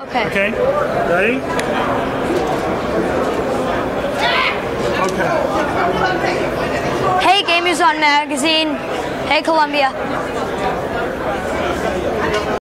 Okay. Okay? Ready? Okay. Hey, Gamers On Magazine. Hey, Columbia.